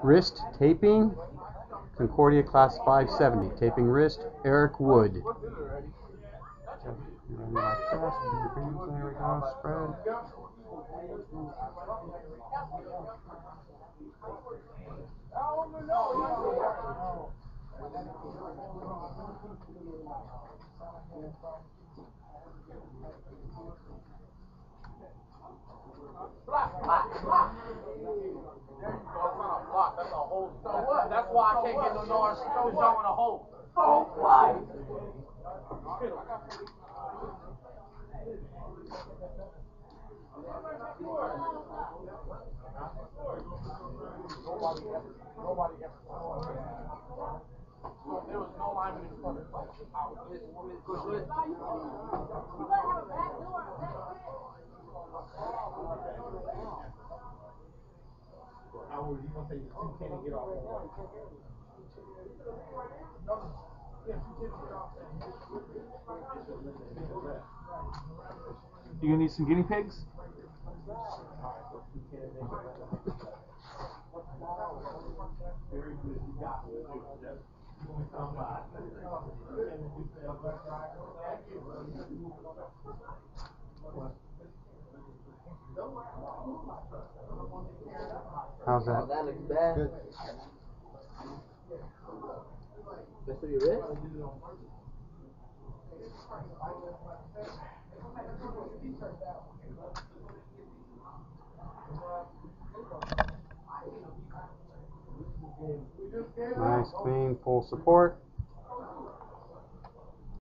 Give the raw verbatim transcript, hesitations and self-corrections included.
Wrist taping, Concordia Class five seventy. Taping wrist, Eric Wood. There we go, spread. That's a hold. So what? That's why I can't get no yards because y'all want to hold. So what? Nobody ever, nobody ever. So there was no lineman in front of us. How were you gonna say two ten and get off? You gonna need some guinea pigs? How's that? Oh, that looks bad. Good. That's for your wrist? Nice, clean, full support.